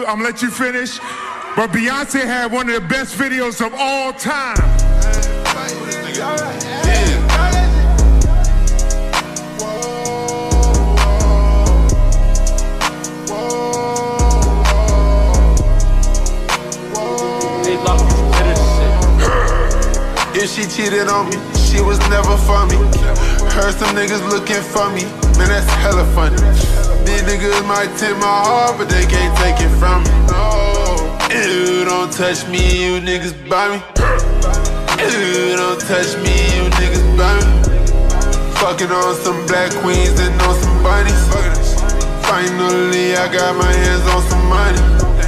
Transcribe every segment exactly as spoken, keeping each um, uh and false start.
I'm gonna let you finish. But Beyonce had one of the best videos of all time. If she cheated on me, she was never for me. Heard some niggas looking for me, man, that's hella funny. These niggas might take my heart, but they can't take it from me. No. Ew, don't touch me, you niggas by me. Ew, don't touch me, you niggas by me. Fucking on some black queens and on some bunnies. Finally, I got my hands on some money.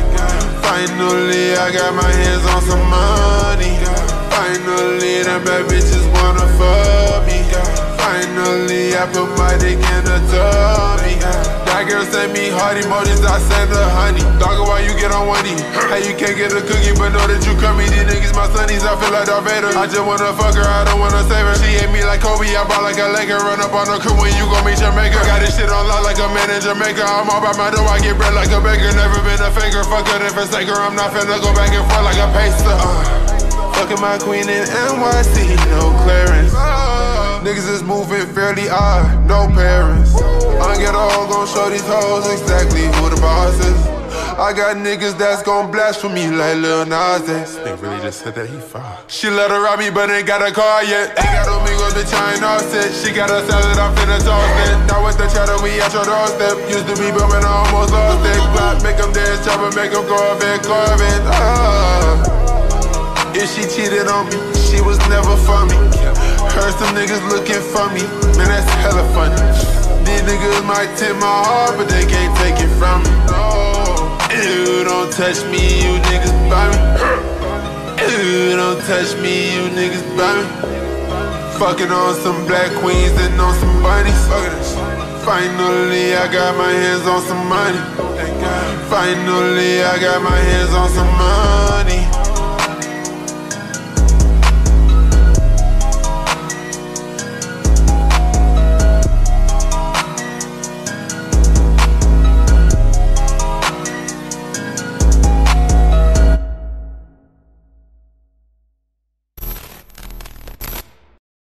Finally, I got my hands on some money. Finally, them bad bitches wanna fuck me. Finally, I put my dick in the tummy. That girl sent me heart emojis, I sent her honey. Dogger, why you get on one knee? Hey, you can't get a cookie, but know that you come me. These niggas my sonnies, I feel like Darth Vader. I just wanna fuck her, I don't wanna save her. She hate me like Kobe, I ball like a Laker. Run up on the crew when you gon' meet your maker. Got this shit on lock like a man in Jamaica. I'm all by my door, I get bread like a baker. Never been a faker, fuck her and forsake her. I'm not finna go back and forth like a pacer. uh. Fucking my queen in N Y C, no clearance. Niggas is moving fairly odd, no parents. Unghetto gon' show these hoes exactly who the boss is. I got niggas that's gon' blast for me like Lil Nas X. They really just said that he fine. She let her rob me, but ain't got a car yet. Ain't got no amigos, bitch, I ain't offset. She got a salad, I'm finna toss it. Now with the cheddar, we at your doorstep. Used to be bumpin', I almost lost it. Block, make them dance, chopper, make them Corvette, Corvette. Ah. If she cheated on me, she was never for me. Heard some niggas looking for me, man, that's hella funny. These niggas might take my heart, but they can't take it from me. No. Ew, don't touch me, you niggas by me. Ew, don't touch me, you niggas by me. Fucking on some black queens and on some bunnies. Finally, I got my hands on some money. Finally, I got my hands on some money.